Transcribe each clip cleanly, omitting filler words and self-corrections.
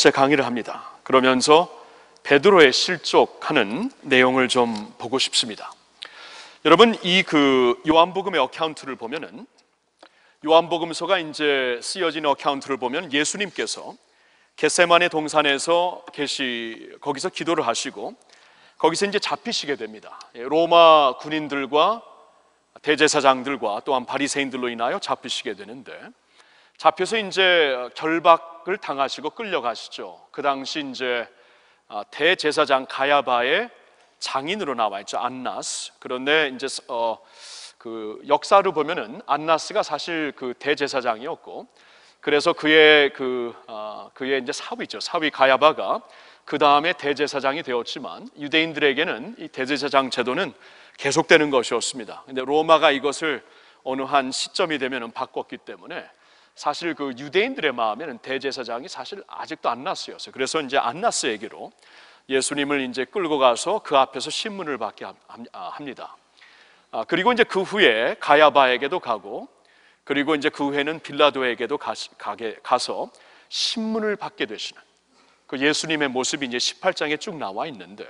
번째 강의를 합니다. 그러면서 베드로의 실족하는 내용을 좀 보고 싶습니다. 여러분, 이 요한복음의 어카운트를 보면은, 요한복음서가 이제 쓰여진 어카운트를 보면 예수님께서 겟세마네 동산에서 거기서 기도를 하시고 거기서 이제 잡히시게 됩니다. 로마 군인들과 대제사장들과 또한 바리새인들로 인하여 잡히시게 되는데, 잡혀서 이제 결박을 당하시고 끌려가시죠. 그 당시 이제 대제사장 가야바의 장인으로 나와 있죠, 안나스. 그런데 이제 그 역사를 보면은 안나스가 사실 그 대제사장이었고, 그래서 그의 이제 사위죠, 사위 가야바가 그 다음에 대제사장이 되었지만, 유대인들에게는 이 대제사장 제도는 계속되는 것이었습니다. 근데 로마가 이것을 어느 한 시점이 되면은 바꿨기 때문에 사실 그 유대인들의 마음에는 대제사장이 사실 아직도 안나스였어요. 그래서 이제 안나스에게로 예수님을 이제 끌고 가서 그 앞에서 신문을 받게 합니다. 그리고 이제 그 후에 가야바에게도 가고, 그리고 이제 그 후에는 빌라도에게도 가서 신문을 받게 되시는 그 예수님의 모습이 이제 18장에 쭉 나와 있는데,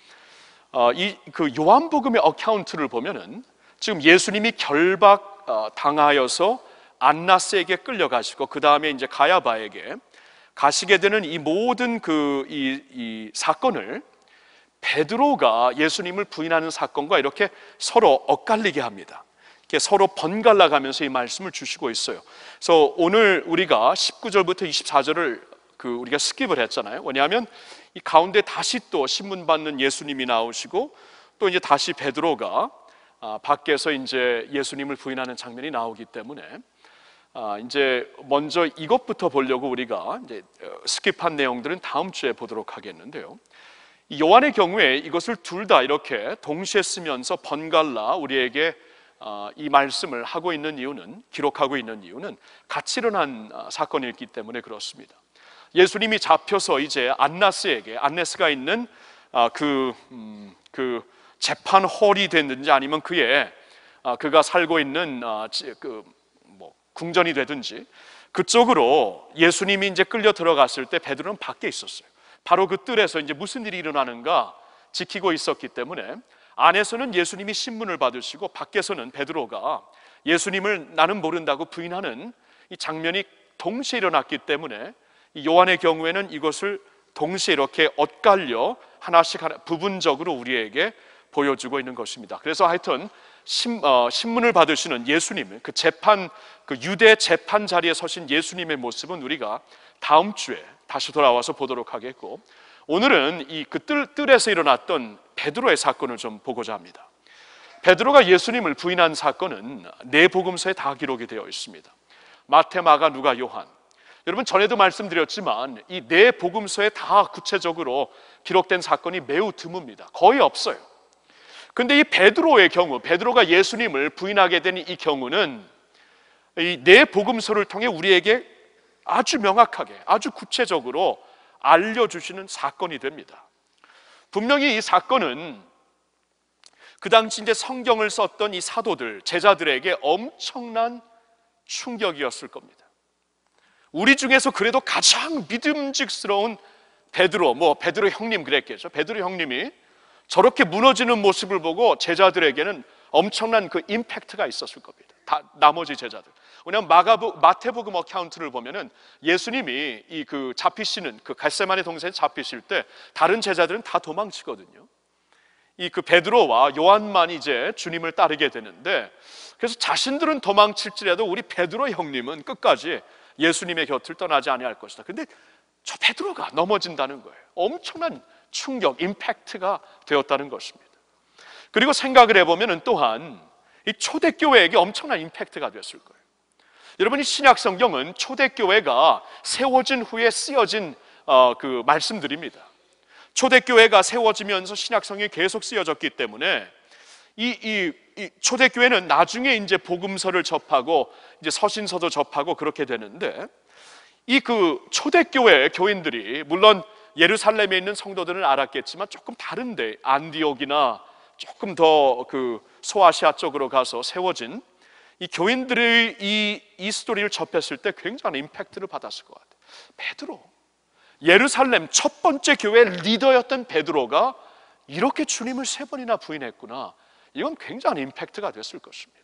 그 요한복음의 어카운트를 보면은 지금 예수님이 결박 당하여서 안나스에게 끌려가시고 그 다음에 이제 가야바에게 가시게 되는 이 모든 이 사건을 베드로가 예수님을 부인하는 사건과 이렇게 서로 엇갈리게 합니다. 이렇게 서로 번갈아 가면서 이 말씀을 주시고 있어요. 그래서 오늘 우리가 19절부터 24절을 우리가 스킵을 했잖아요. 왜냐하면 이 가운데 다시 또 신문 받는 예수님이 나오시고, 또 이제 다시 베드로가 밖에서 이제 예수님을 부인하는 장면이 나오기 때문에 이제 먼저 이것부터 보려고 우리가 이제 스킵한 내용들은 다음 주에 보도록 하겠는데요. 요한의 경우에 이것을 둘 다 이렇게 동시에 쓰면서 번갈아 우리에게 이 말씀을 하고 있는 이유는, 기록하고 있는 이유는 같이 일어난 사건이기 때문에 그렇습니다. 예수님이 잡혀서 이제 안나스가 있는 그 재판홀이 됐든지 아니면 그가 살고 있는 궁전이 되든지 그쪽으로 예수님이 이제 끌려 들어갔을 때 베드로는 밖에 있었어요. 바로 그 뜰에서 이제 무슨 일이 일어나는가 지키고 있었기 때문에, 안에서는 예수님이 신문을 받으시고 밖에서는 베드로가 예수님을 나는 모른다고 부인하는 이 장면이 동시에 일어났기 때문에, 요한의 경우에는 이것을 동시에 이렇게 엇갈려 하나씩 부분적으로 우리에게 보여주고 있는 것입니다. 그래서 하여튼 신문을 받으시는 예수님, 그 유대 재판 자리에 서신 예수님의 모습은 우리가 다음 주에 다시 돌아와서 보도록 하겠고, 오늘은 그 뜰에서 일어났던 베드로의 사건을 좀 보고자 합니다. 베드로가 예수님을 부인한 사건은 네 복음서에 다 기록이 되어 있습니다. 마태, 마가, 누가, 요한. 여러분, 전에도 말씀드렸지만 이 네 복음서에 다 구체적으로 기록된 사건이 매우 드뭅니다. 거의 없어요. 근데 이 베드로의 경우, 베드로가 예수님을 부인하게 된 이 경우는 이 네 복음서를 통해 우리에게 아주 명확하게, 아주 구체적으로 알려주시는 사건이 됩니다. 분명히 이 사건은 그 당시 이제 성경을 썼던 이 사도들, 제자들에게 엄청난 충격이었을 겁니다. 우리 중에서 그래도 가장 믿음직스러운 베드로 형님 그랬겠죠. 베드로 형님이 저렇게 무너지는 모습을 보고 제자들에게는 엄청난 그 임팩트가 있었을 겁니다. 나머지 제자들. 왜냐하면 마태복음 어카운트를 보면은 예수님이 잡히시는 겟세마네 동산에 잡히실 때 다른 제자들은 다 도망치거든요. 그 베드로와 요한만 이제 주님을 따르게 되는데, 그래서 자신들은 도망칠지라도 우리 베드로 형님은 끝까지 예수님의 곁을 떠나지 아니할 것이다. 근데 저 베드로가 넘어진다는 거예요. 엄청난 충격, 임팩트가 되었다는 것입니다. 그리고 생각을 해보면 또한 이 초대교회에게 엄청난 임팩트가 됐을 거예요. 여러분, 이 신약 성경은 초대교회가 세워진 후에 쓰여진 그 말씀들입니다. 초대교회가 세워지면서 신약 성경이 계속 쓰여졌기 때문에 이 초대교회는 나중에 이제 복음서를 접하고 이제 서신서도 접하고 그렇게 되는데, 이 초대교회 교인들이 물론 예루살렘에 있는 성도들은 알았겠지만 조금 다른데 안디옥이나 조금 더 소아시아 쪽으로 가서 세워진 이 교인들의 이 스토리를 접했을 때 굉장한 임팩트를 받았을 것 같아요. 예루살렘 첫 번째 교회 리더였던 베드로가 이렇게 주님을 3번이나 부인했구나. 이건 굉장한 임팩트가 됐을 것입니다.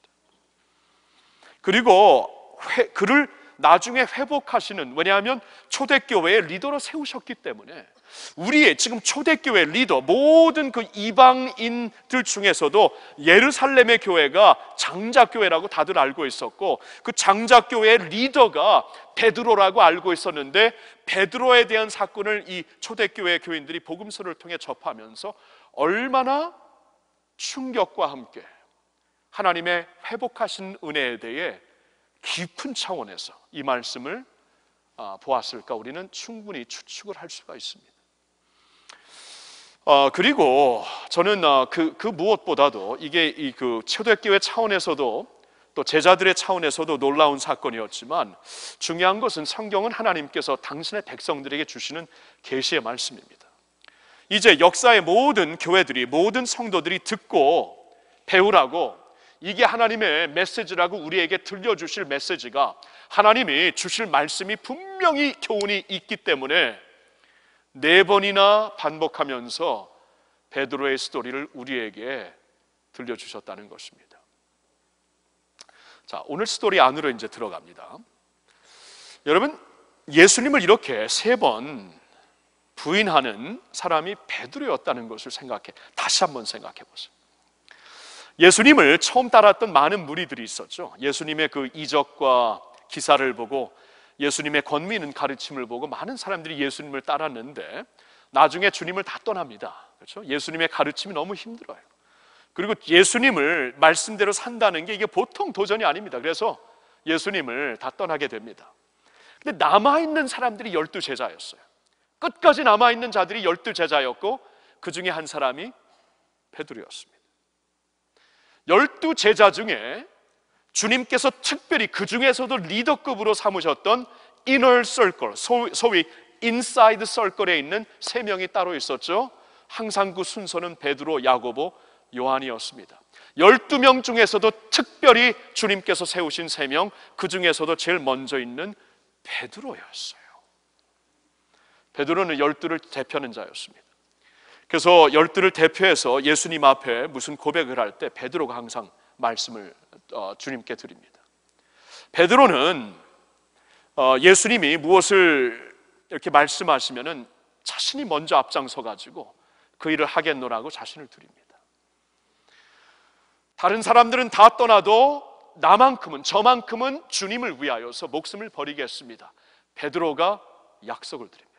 그리고 그를 나중에 회복하시는, 왜냐하면 초대교회의 리더로 세우셨기 때문에 우리의 지금 초대교회 리더, 모든 그 이방인들 중에서도 예루살렘의 교회가 장자교회라고 다들 알고 있었고, 그 장자교회의 리더가 베드로라고 알고 있었는데, 베드로에 대한 사건을 이 초대교회 교인들이 복음서를 통해 접하면서 얼마나 충격과 함께 하나님의 회복하신 은혜에 대해 깊은 차원에서 이 말씀을 보았을까, 우리는 충분히 추측을 할 수가 있습니다. 그리고 저는 그 무엇보다도 이게 그 초대교회 차원에서도 또 제자들의 차원에서도 놀라운 사건이었지만, 중요한 것은 성경은 하나님께서 당신의 백성들에게 주시는 계시의 말씀입니다. 이제 역사의 모든 교회들이, 모든 성도들이 듣고 배우라고, 이게 하나님의 메시지라고 우리에게 들려주실 메시지가, 하나님이 주실 말씀이 분명히 교훈이 있기 때문에 4번이나 반복하면서 베드로의 스토리를 우리에게 들려주셨다는 것입니다. 자, 오늘 스토리 안으로 이제 들어갑니다. 여러분, 예수님을 이렇게 3번 부인하는 사람이 베드로였다는 것을 다시 한번 생각해 보세요. 예수님을 처음 따랐던 많은 무리들이 있었죠. 예수님의 그 이적과 기사를 보고, 예수님의 권위 있는 가르침을 보고 많은 사람들이 예수님을 따랐는데, 나중에 주님을 다 떠납니다. 그렇죠? 예수님의 가르침이 너무 힘들어요. 그리고 예수님을 말씀대로 산다는 게 이게 보통 도전이 아닙니다. 그래서 예수님을 다 떠나게 됩니다. 근데 남아있는 사람들이 12제자였어요. 끝까지 남아있는 자들이 12제자였고, 그 중에 한 사람이 베드로였습니다. 12제자 중에 주님께서 특별히 그 중에서도 리더급으로 삼으셨던 이너 서클, 소위 인사이드 서클에 있는 3명이 따로 있었죠. 항상 그 순서는 베드로, 야고보, 요한이었습니다. 12명 중에서도 특별히 주님께서 세우신 3명, 그 중에서도 제일 먼저 있는 베드로였어요. 베드로는 12를 대표하는 자였습니다. 그래서 12를 대표해서 예수님 앞에 무슨 고백을 할 때 베드로가 항상 말씀을 주님께 드립니다. 베드로는 예수님이 무엇을 이렇게 말씀하시면은 자신이 먼저 앞장서 가지고 그 일을 하겠노라고 자신을 드립니다. 다른 사람들은 다 떠나도 나만큼은, 저만큼은 주님을 위하여서 목숨을 버리겠습니다. 베드로가 약속을 드립니다.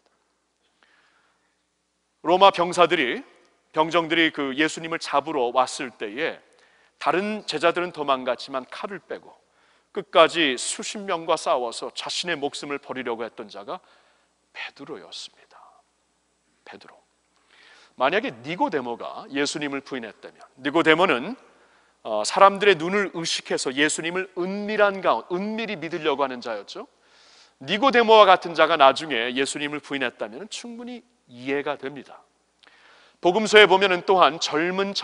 로마 병정들이 그 예수님을 잡으러 왔을 때에 다른 제자들은 도망갔지만 칼을 빼고 끝까지 수십 명과 싸워서 자신의 목숨을 버리려고 했던 자가 베드로였습니다. 베드로. 만약에 니고데모가 예수님을 부인했다면, 니고데모는 사람들의 눈을 의식해서 예수님을 은밀히 믿으려고 하는 자였죠. 니고데모와 같은 자가 나중에 예수님을 부인했다면 충분히 이해가 됩니다. 복음서에 보면은 또한 젊은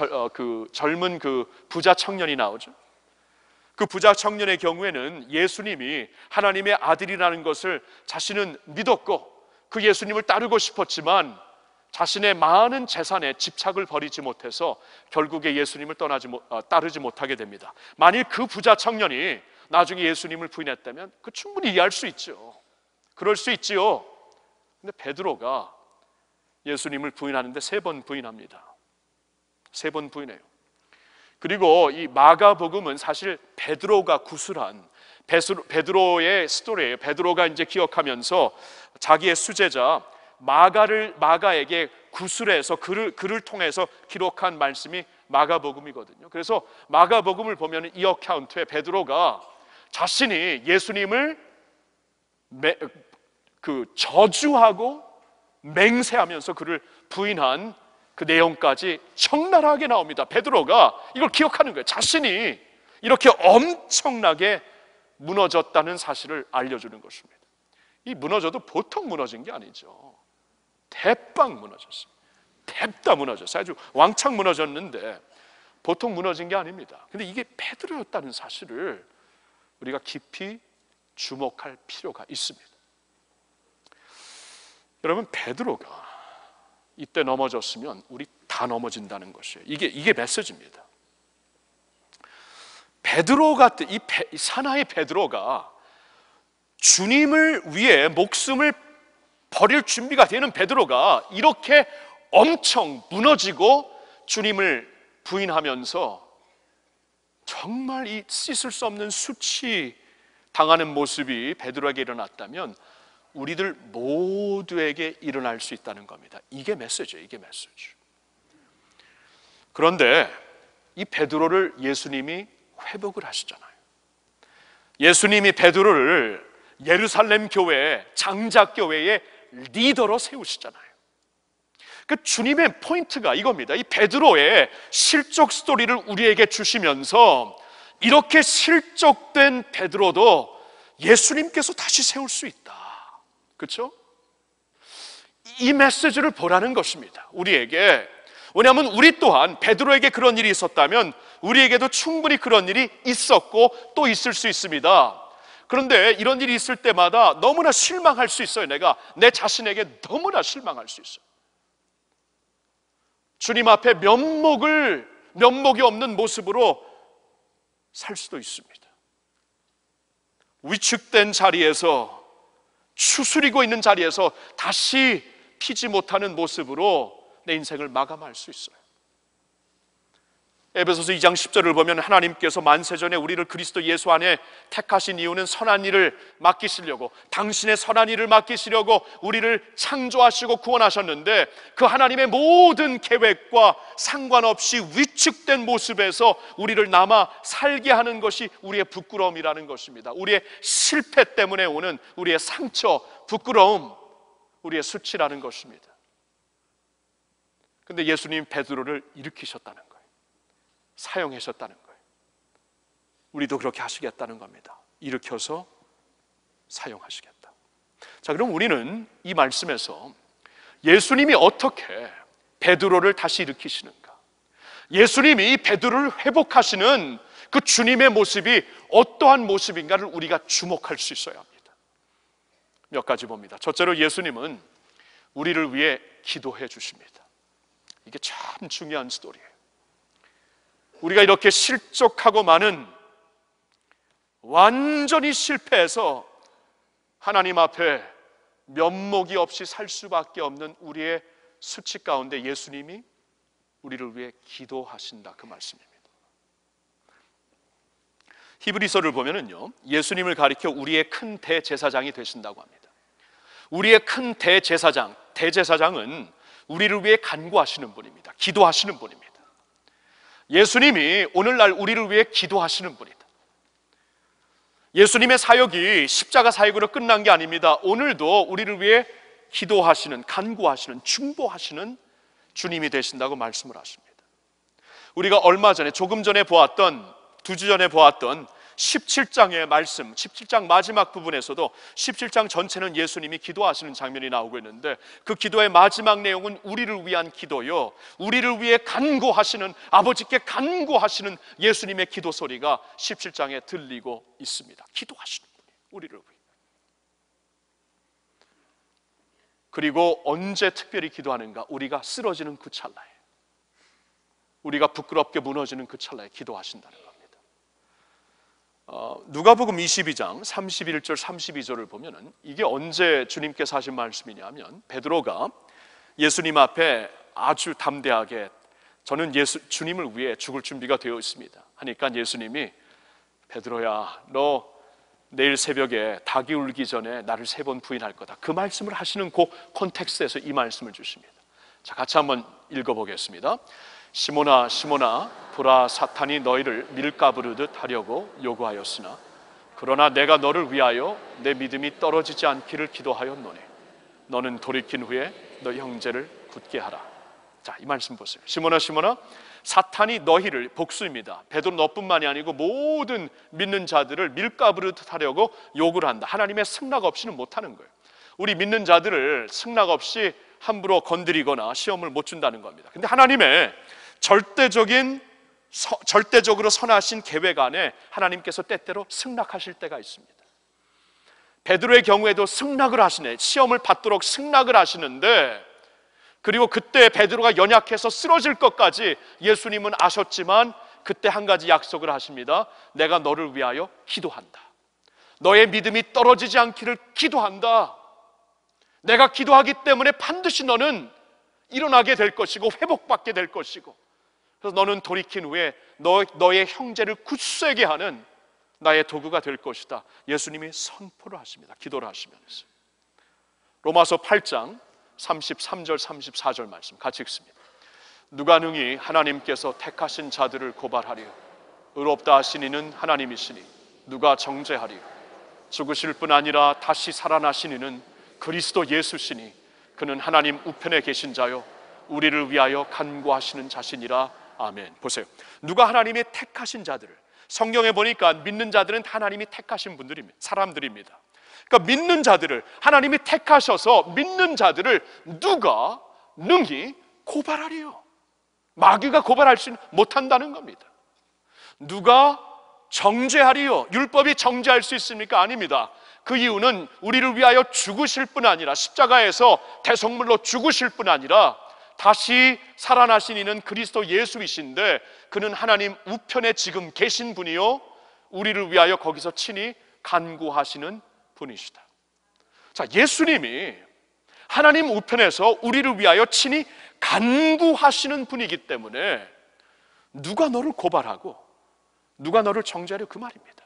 부자 청년이 나오죠. 그 부자 청년의 경우에는 예수님이 하나님의 아들이라는 것을 자신은 믿었고 그 예수님을 따르고 싶었지만 자신의 많은 재산에 집착을 버리지 못해서 결국에 예수님을 따르지 못하게 됩니다. 만일 그 부자 청년이 나중에 예수님을 부인했다면 그 충분히 이해할 수 있죠. 그럴 수 있지요. 근데 베드로가 예수님을 부인하는데 3번 부인합니다. 3번 부인해요. 그리고 이 마가복음은 사실 베드로가 구술한 베드로의 스토리예요. 베드로가 이제 기억하면서 자기의 수제자 마가에게 구술해서 그를 통해서 기록한 말씀이 마가복음이거든요. 그래서 마가복음을 보면 이 어카운트에 베드로가 자신이 예수님을 저주하고 맹세하면서 그를 부인한 그 내용까지 적나라하게 나옵니다. 베드로가 이걸 기억하는 거예요. 자신이 이렇게 엄청나게 무너졌다는 사실을 알려주는 것입니다. 이 무너져도 보통 무너진 게 아니죠. 대빵 무너졌습니다. 대다 무너졌어요. 아주 왕창 무너졌는데 보통 무너진 게 아닙니다. 근데 이게 베드로였다는 사실을 우리가 깊이 주목할 필요가 있습니다. 여러분, 베드로가 이때 넘어졌으면 우리 다 넘어진다는 것이에요. 이게 메시지입니다. 베드로 같은 이 사나이 베드로가 주님을 위해 목숨을 버릴 준비가 되는 베드로가 이렇게 엄청 무너지고 주님을 부인하면서 정말 이 씻을 수 없는 수치 당하는 모습이 베드로에게 일어났다면 우리들 모두에게 일어날 수 있다는 겁니다. 이게 메시지예요. 이게 메시지. 그런데 이 베드로를 예수님이 회복을 하시잖아요. 예수님이 베드로를 예루살렘 교회, 장작교회의 리더로 세우시잖아요. 그 주님의 포인트가 이겁니다. 이 베드로의 실족 스토리를 우리에게 주시면서 이렇게 실족된 베드로도 예수님께서 다시 세울 수 있다. 그렇죠? 이 메시지를 보라는 것입니다. 우리에게. 왜냐하면 우리 또한 베드로에게 그런 일이 있었다면 우리에게도 충분히 그런 일이 있었고 또 있을 수 있습니다. 그런데 이런 일이 있을 때마다 너무나 실망할 수 있어요. 내가 내 자신에게 너무나 실망할 수 있어요. 주님 앞에 면목이 없는 모습으로 살 수도 있습니다. 위축된 자리에서, 추스리고 있는 자리에서 다시 피지 못하는 모습으로 내 인생을 마감할 수 있어요. 에베소서 2장 10절을 보면 하나님께서 만세전에 우리를 그리스도 예수 안에 택하신 이유는 선한 일을 맡기시려고, 당신의 선한 일을 맡기시려고 우리를 창조하시고 구원하셨는데, 그 하나님의 모든 계획과 상관없이 위축된 모습에서 우리를 남아 살게 하는 것이 우리의 부끄러움이라는 것입니다. 우리의 실패 때문에 오는 우리의 상처, 부끄러움, 우리의 수치라는 것입니다. 근데 예수님 베드로를 일으키셨다는 거예요. 사용하셨다는 거예요. 우리도 그렇게 하시겠다는 겁니다. 일으켜서 사용하시겠다. 자, 그럼 우리는 이 말씀에서 예수님이 어떻게 베드로를 다시 일으키시는가, 예수님이 베드로를 회복하시는 그 주님의 모습이 어떠한 모습인가를 우리가 주목할 수 있어야 합니다. 몇 가지 봅니다. 첫째로 예수님은 우리를 위해 기도해 주십니다. 이게 참 중요한 스토리예요. 우리가 이렇게 실족하고 많은, 완전히 실패해서 하나님 앞에 면목이 없이 살 수밖에 없는 우리의 수치 가운데 예수님이 우리를 위해 기도하신다, 그 말씀입니다. 히브리서를 보면은요, 예수님을 가리켜 우리의 큰 대제사장이 되신다고 합니다. 우리의 큰 대제사장은 우리를 위해 간구하시는 분입니다. 기도하시는 분입니다. 예수님이 오늘날 우리를 위해 기도하시는 분이다. 예수님의 사역이 십자가 사역으로 끝난 게 아닙니다. 오늘도 우리를 위해 기도하시는, 간구하시는, 중보하시는 주님이 되신다고 말씀을 하십니다. 우리가 얼마 전에, 조금 전에 보았던, 2주 전에 보았던 17장의 말씀, 17장 마지막 부분에서도 17장 전체는 예수님이 기도하시는 장면이 나오고 있는데, 그 기도의 마지막 내용은 우리를 위한 기도요, 우리를 위해 간구하시는, 아버지께 간구하시는 예수님의 기도 소리가 17장에 들리고 있습니다. 기도하시는 분이 우리를 위해. 그리고 언제 특별히 기도하는가? 우리가 쓰러지는 그 찰나에, 우리가 부끄럽게 무너지는 그 찰나에 기도하신다는 겁니다. 누가복음 22장 31절 32절을 보면은 이게 언제 주님께서 하신 말씀이냐면, 베드로가 예수님 앞에 아주 담대하게 저는 주님을 위해 죽을 준비가 되어 있습니다 하니까 예수님이 베드로야, 너 내일 새벽에 닭이 울기 전에 나를 3번 부인할 거다, 그 말씀을 하시는 그 콘텍스트에서 이 말씀을 주십니다. 자, 같이 한번 읽어보겠습니다. 시몬아 시몬아, 보라, 사탄이 너희를 밀가부르듯 하려고 요구하였으나 그러나 내가 너를 위하여 내 믿음이 떨어지지 않기를 기도하였노니 너는 돌이킨 후에 너 형제를 굳게 하라. 자, 이 말씀 보세요. 시몬아 시몬아, 사탄이 너희를, 복수입니다. 베드로 너뿐만이 아니고 모든 믿는 자들을 밀가부르듯 하려고 요구를 한다. 하나님의 승낙 없이는 못하는 거예요. 우리 믿는 자들을 승낙 없이 함부로 건드리거나 시험을 못 준다는 겁니다. 근데 하나님의 절대적으로 선하신 계획 안에 하나님께서 때때로 승낙하실 때가 있습니다. 베드로의 경우에도 승낙을 하시네. 시험을 받도록 승낙을 하시는데, 그리고 그때 베드로가 연약해서 쓰러질 것까지 예수님은 아셨지만 그때 한 가지 약속을 하십니다. 내가 너를 위하여 기도한다. 너의 믿음이 떨어지지 않기를 기도한다. 내가 기도하기 때문에 반드시 너는 일어나게 될 것이고 회복받게 될 것이고, 그래서 너는 돌이킨 후에 너의 형제를 굳세게 하는 나의 도구가 될 것이다. 예수님이 선포를 하십니다. 기도를 하시면서. 로마서 8장 33절 34절 말씀 같이 읽습니다. 누가 능히 하나님께서 택하신 자들을 고발하리요? 의롭다 하신 이는 하나님이시니 누가 정죄하리요? 죽으실 뿐 아니라 다시 살아나신 이는 그리스도 예수시니 그는 하나님 우편에 계신 자요 우리를 위하여 간구하시는 자신이라. 아멘. 보세요. 누가 하나님의 택하신 자들을, 성경에 보니까 믿는 자들은 하나님이 택하신 분들입니다. 사람들입니다. 그러니까 믿는 자들을 하나님이 택하셔서 믿는 자들을 누가 능히 고발하리요? 마귀가 고발할 수 못한다는 겁니다. 누가 정죄하리요? 율법이 정죄할 수 있습니까? 아닙니다. 그 이유는 우리를 위하여 죽으실 뿐 아니라, 십자가에서 대속물로 죽으실 뿐 아니라 다시 살아나신 이는 그리스도 예수이신데 그는 하나님 우편에 지금 계신 분이요 우리를 위하여 거기서 친히 간구하시는 분이시다. 자, 예수님이 하나님 우편에서 우리를 위하여 친히 간구하시는 분이기 때문에 누가 너를 고발하고 누가 너를 정죄하려, 그 말입니다.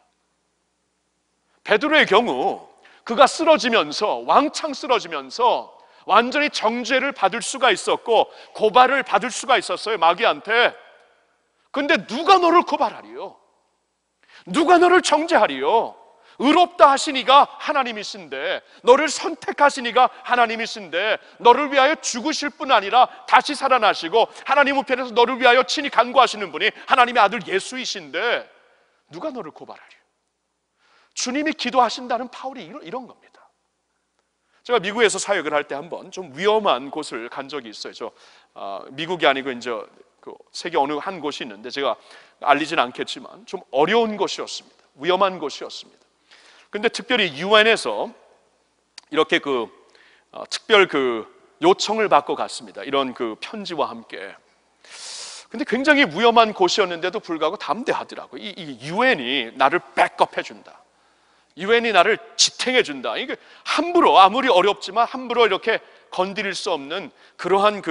베드로의 경우 그가 쓰러지면서, 왕창 쓰러지면서 완전히 정죄를 받을 수가 있었고 고발을 받을 수가 있었어요, 마귀한테. 근데 누가 너를 고발하리요? 누가 너를 정죄하리요? 의롭다 하시니가 하나님이신데, 너를 선택하시니가 하나님이신데, 너를 위하여 죽으실 뿐 아니라 다시 살아나시고 하나님 우편에서 너를 위하여 친히 간구하시는 분이 하나님의 아들 예수이신데 누가 너를 고발하리요? 주님이 기도하신다는 바울이 이런 겁니다. 제가 미국에서 사역을 할 때 한번 좀 위험한 곳을 간 적이 있어요. 미국이 아니고 이제 그 세계 어느 한 곳이 있는데 제가 알리진 않겠지만 좀 어려운 곳이었습니다. 위험한 곳이었습니다. 근데 특별히 유엔에서 이렇게 특별 요청을 받고 갔습니다. 이런 편지와 함께. 근데 굉장히 위험한 곳이었는데도 불구하고 담대하더라고요. 이 유엔이 나를 백업해 준다. 유엔이 나를 지탱해 준다. 이게 함부로, 아무리 어렵지만 함부로 이렇게 건드릴 수 없는 그러한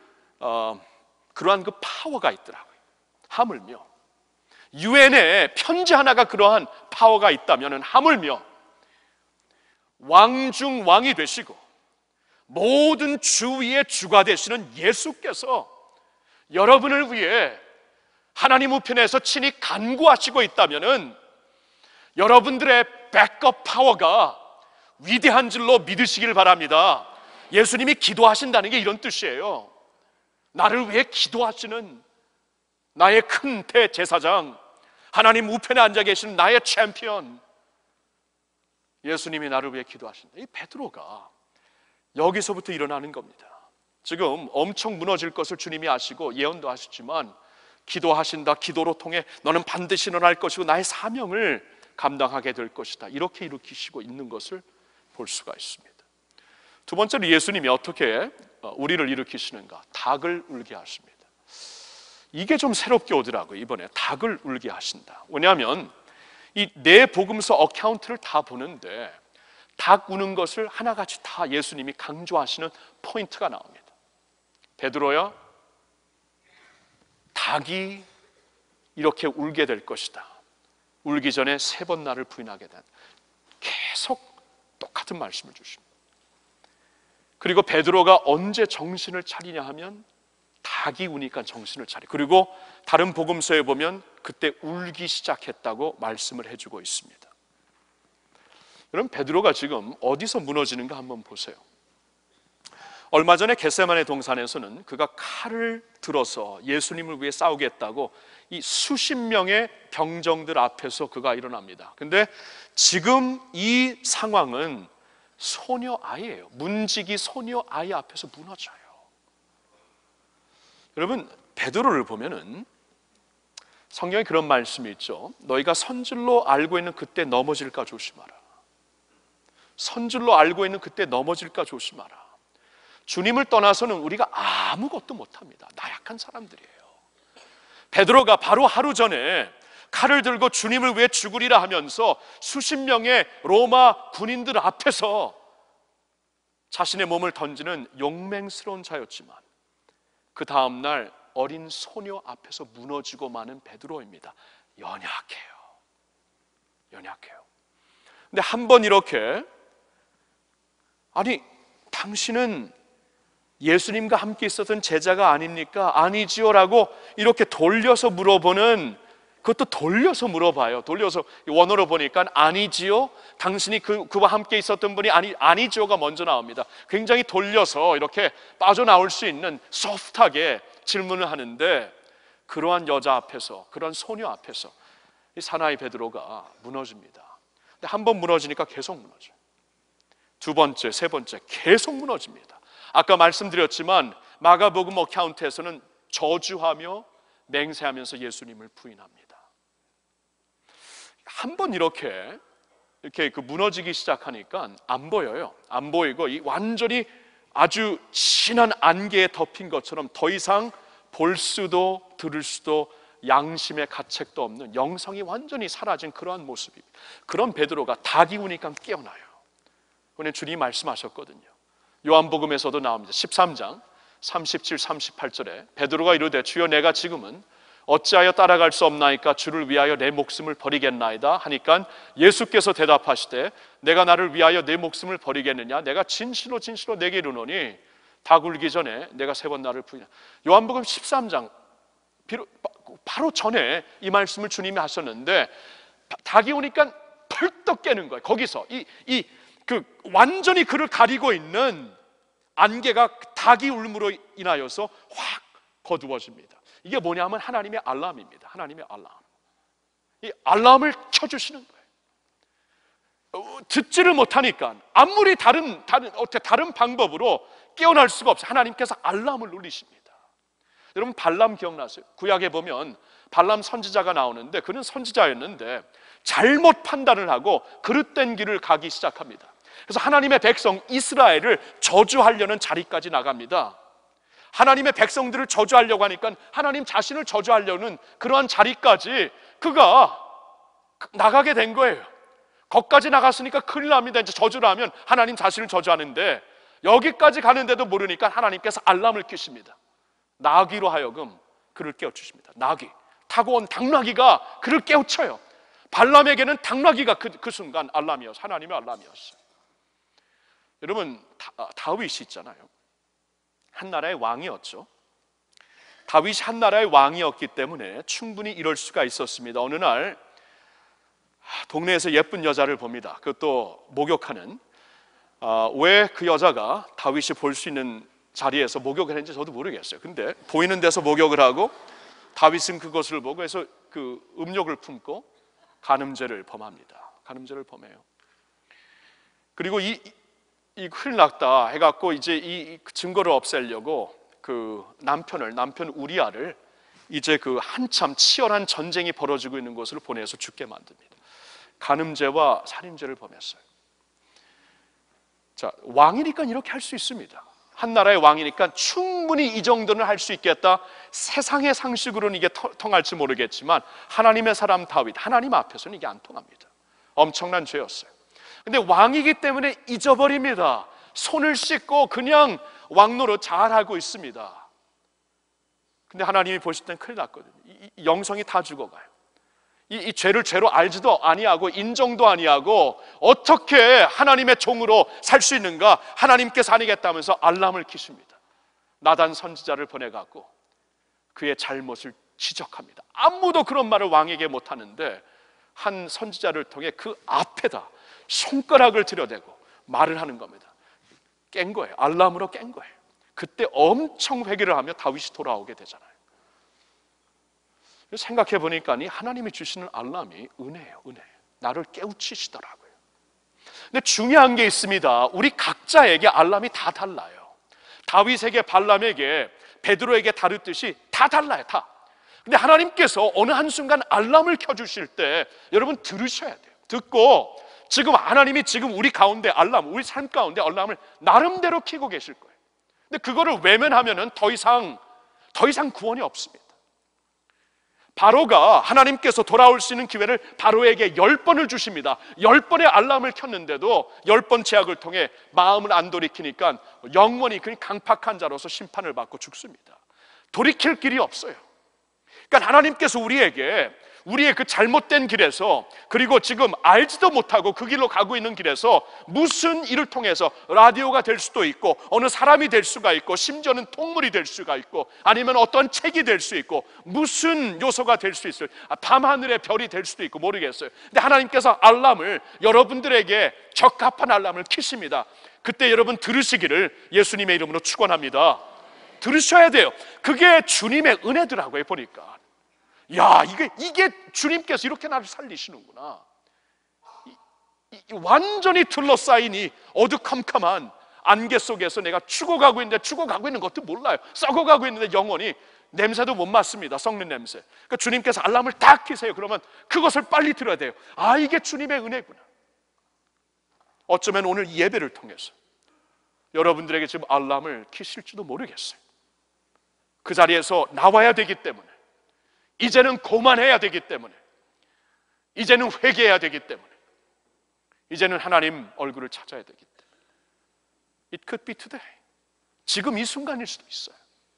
파워가 있더라고요. 하물며 유엔에 편지 하나가 그러한 파워가 있다면, 하물며 왕 중 왕이 되시고 모든 주위의 주가 되시는 예수께서 여러분을 위해 하나님 우편에서 친히 간구하시고 있다면 여러분들의 백업 파워가 위대한 줄로 믿으시길 바랍니다. 예수님이 기도하신다는 게 이런 뜻이에요. 나를 위해 기도하시는 나의 큰 대제사장, 하나님 우편에 앉아 계시는 나의 챔피언, 예수님이 나를 위해 기도하신다. 이 베드로가 여기서부터 일어나는 겁니다. 지금 엄청 무너질 것을 주님이 아시고 예언도 하셨지만 기도하신다. 기도로 통해 너는 반드시 일어날 것이고 나의 사명을 감당하게 될 것이다. 이렇게 일으키시고 있는 것을 볼 수가 있습니다. 두 번째로 예수님이 어떻게 우리를 일으키시는가? 닭을 울게 하십니다. 이게 좀 새롭게 오더라고요. 이번에 닭을 울게 하신다. 왜냐하면 이 네 복음서 어카운트를 다 보는데 닭 우는 것을 하나같이 다 예수님이 강조하시는 포인트가 나옵니다. 베드로야, 닭이 이렇게 울게 될 것이다. 울기 전에 3번 나를 부인하게 된, 계속 똑같은 말씀을 주십니다. 그리고 베드로가 언제 정신을 차리냐 하면 닭이 우니까 정신을 차리. 그리고 다른 복음서에 보면 그때 울기 시작했다고 말씀을 해주고 있습니다. 여러분, 베드로가 지금 어디서 무너지는가 한번 보세요. 얼마 전에 겟세마네 동산에서는 그가 칼을 들어서 예수님을 위해 싸우겠다고 이 수십 명의 병정들 앞에서 그가 일어납니다. 근데 지금 이 상황은 소녀 아이예요. 문지기 소녀 아이 앞에서 무너져요. 여러분, 베드로를 보면은 성경에 그런 말씀이 있죠. 너희가 선질로 알고 있는 그때 넘어질까 조심하라. 선줄로 알고 있는 그때 넘어질까 조심하라. 주님을 떠나서는 우리가 아무것도 못합니다. 나약한 사람들이에요. 베드로가 바로 하루 전에 칼을 들고 주님을 위해 죽으리라 하면서 수십 명의 로마 군인들 앞에서 자신의 몸을 던지는 용맹스러운 자였지만 그 다음날 어린 소녀 앞에서 무너지고 마는 베드로입니다. 연약해요. 근데 한 번 이렇게, 아니 당신은 예수님과 함께 있었던 제자가 아닙니까? 아니지요 라고 이렇게 돌려서 물어보는, 그것도 돌려서 물어봐요. 돌려서 원어로 보니까 아니지요? 당신이 그와 함께 있었던 분이 아니지요가 먼저 나옵니다. 굉장히 돌려서 이렇게 빠져나올 수 있는 소프트하게 질문을 하는데, 그러한 여자 앞에서, 그런 소녀 앞에서 이 사나이 베드로가 무너집니다. 근데 한 번 무너지니까 계속 무너져요. 두 번째, 세 번째 계속 무너집니다. 아까 말씀드렸지만 마가복음 어카운트에서는 저주하며 맹세하면서 예수님을 부인합니다. 한 번 이렇게 무너지기 시작하니까 안 보여요. 안 보이고 완전히 아주 진한 안개에 덮인 것처럼 더 이상 볼 수도 들을 수도 양심의 가책도 없는, 영성이 완전히 사라진 그러한 모습입니다. 그런 베드로가 닭이 우니까 깨어나요. 오늘 주님이 말씀하셨거든요. 요한복음에서도 나옵니다. 13장 37, 38절에 베드로가 이르되 주여 내가 지금은 어찌하여 따라갈 수 없나이까? 주를 위하여 내 목숨을 버리겠나이다 하니까 예수께서 대답하시되 내가 나를 위하여 내 목숨을 버리겠느냐? 내가 진실로 진실로 내게 이르노니 닭 울기 전에 내가 세 번 나를 부인하라. 요한복음 13장 바로 전에 이 말씀을 주님이 하셨는데 닭이 오니까 펄떡 깨는 거예요. 거기서 완전히 그를 가리고 있는 안개가 닭이 울음으로 인하여서 확 거두어집니다. 이게 뭐냐면 하나님의 알람입니다. 하나님의 알람. 이 알람을 켜주시는 거예요. 듣지를 못하니까 아무리 다른 방법으로 깨어날 수가 없어요. 하나님께서 알람을 울리십니다. 여러분 발람 기억나세요? 구약에 보면 발람 선지자가 나오는데 그는 선지자였는데 잘못 판단을 하고 그릇된 길을 가기 시작합니다. 그래서 하나님의 백성 이스라엘을 저주하려는 자리까지 나갑니다. 하나님의 백성들을 저주하려고 하니까 하나님 자신을 저주하려는 그러한 자리까지 그가 나가게 된 거예요. 거기까지 나갔으니까 큰일 납니다. 이제 저주를 하면 하나님 자신을 저주하는데 여기까지 가는데도 모르니까 하나님께서 알람을 켜십니다. 나귀로 하여금 그를 깨우치십니다. 나귀, 타고 온 당나귀가 그를 깨우쳐요. 발람에게는 당나귀가 그 순간 알람이었어요. 하나님의 알람이었어요. 여러분 다윗이 있잖아요. 한 나라의 왕이었죠. 다윗이 한 나라의 왕이었기 때문에 충분히 이럴 수가 있었습니다. 어느 날 동네에서 예쁜 여자를 봅니다. 그것도 목욕하는. 왜 그 여자가 다윗이 볼 수 있는 자리에서 목욕을 했는지 저도 모르겠어요. 근데 보이는 데서 목욕을 하고 다윗은 그것을 보고 해서 그 음욕을 품고 간음죄를 범합니다. 간음죄를 범해요. 그리고 이 큰일 났다 해갖고 이제 이 증거를 없애려고 그 남편 우리아를 이제 그 한참 치열한 전쟁이 벌어지고 있는 곳으로 보내서 죽게 만듭니다. 간음죄와 살인죄를 범했어요. 자, 왕이니까 이렇게 할 수 있습니다. 한 나라의 왕이니까 충분히 이 정도는 할 수 있겠다. 세상의 상식으로는 이게 통할지 모르겠지만 하나님의 사람 다윗, 하나님 앞에서는 이게 안 통합니다. 엄청난 죄였어요. 근데 왕이기 때문에 잊어버립니다. 손을 씻고 그냥 왕노릇 잘하고 있습니다. 근데 하나님이 보실 땐 큰일 났거든요. 이 영성이 다 죽어가요. 이 죄를 죄로 알지도 아니하고 인정도 아니하고 어떻게 하나님의 종으로 살 수 있는가? 하나님께서 아니겠다면서 알람을 켜십니다. 나단 선지자를 보내갖고 그의 잘못을 지적합니다. 아무도 그런 말을 왕에게 못하는데 한 선지자를 통해 그 앞에다 손가락을 들여대고 말을 하는 겁니다. 깬 거예요. 알람으로 깬 거예요. 그때 엄청 회개를 하며 다윗이 돌아오게 되잖아요. 생각해 보니까 하나님이 주시는 알람이 은혜예요. 은혜. 나를 깨우치시더라고요. 근데 중요한 게 있습니다. 우리 각자에게 알람이 다 달라요. 다윗에게, 발람에게, 베드로에게 다르듯이 다 달라요. 다. 근데 하나님께서 어느 한순간 알람을 켜주실 때 여러분 들으셔야 돼요. 듣고 지금 하나님이 지금 우리 가운데 알람, 우리 삶 가운데 알람을 나름대로 켜고 계실 거예요. 근데 그거를 외면하면은 더 이상 구원이 없습니다. 바로가 하나님께서 돌아올 수 있는 기회를 바로에게 10번을 주십니다. 10번의 알람을 켰는데도 10번 제약을 통해 마음을 안 돌이키니까 영원히 그 강팍한 자로서 심판을 받고 죽습니다. 돌이킬 길이 없어요. 그러니까 하나님께서 우리의 그 잘못된 길에서, 그리고 지금 알지도 못하고 그 길로 가고 있는 길에서 무슨 일을 통해서, 라디오가 될 수도 있고 어느 사람이 될 수가 있고 심지어는 동물이 될 수가 있고 아니면 어떤 책이 될 수 있고 무슨 요소가 될 수 있어요. 밤하늘의 별이 될 수도 있고 모르겠어요. 근데 하나님께서 알람을, 여러분들에게 적합한 알람을 켜십니다. 그때 여러분 들으시기를 예수님의 이름으로 축원합니다. 들으셔야 돼요. 그게 주님의 은혜더라고요. 보니까 야, 이게 주님께서 이렇게 나를 살리시는구나. 완전히 둘러싸인 이 어두컴컴한 안개 속에서 내가 죽어가고 있는 것도 몰라요. 썩어가고 있는데 영원히 냄새도 못 맡습니다. 썩는 냄새. 그러니까 주님께서 알람을 딱 켜세요. 그러면 그것을 빨리 들어야 돼요. 아, 이게 주님의 은혜구나. 어쩌면 오늘 이 예배를 통해서 여러분들에게 지금 알람을 켜실지도 모르겠어요. 그 자리에서 나와야 되기 때문에, 이제는 고만해야 되기 때문에, 이제는 회개해야 되기 때문에, 이제는 하나님 얼굴을 찾아야 되기 때문에. It could be today. 지금 이 순간일 수도 있어요.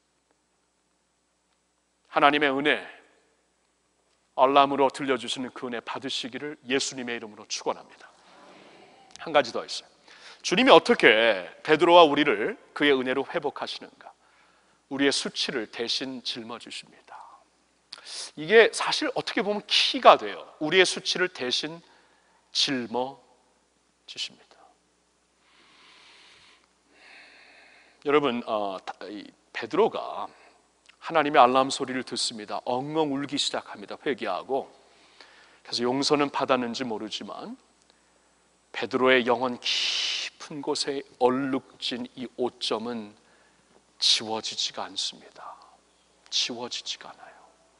하나님의 은혜, 알람으로 들려주시는 그 은혜 받으시기를 예수님의 이름으로 축원합니다. 한 가지 더 있어요. 주님이 어떻게 베드로와 우리를 그의 은혜로 회복하시는가? 우리의 수치를 대신 짊어지십니다. 이게 사실 어떻게 보면 키가 돼요. 우리의 수치를 대신 짊어지십니다. 여러분, 베드로가 하나님의 알람 소리를 듣습니다. 엉엉 울기 시작합니다. 회개하고. 그래서 용서는 받았는지 모르지만 베드로의 영혼 깊은 곳에 얼룩진 이 오점은 지워지지가 않습니다. 지워지지가 않아요.